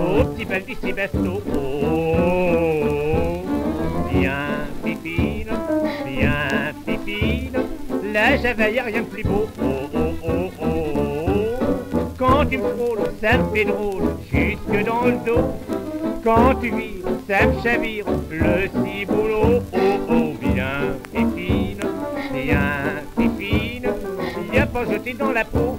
Oh, petit bal du Sébasto. Oh, bien pipine, bien pipine. La Java, y a rien de plus beau. Oh, oh, oh, oh. Quand tu me frôles, ça me fait drôle, jusque dans le dos. Quand tu vires, ça me chavire, le ciboulot. Oh, oh, bien pipine, bien pipine. Viens pas jeter dans la peau.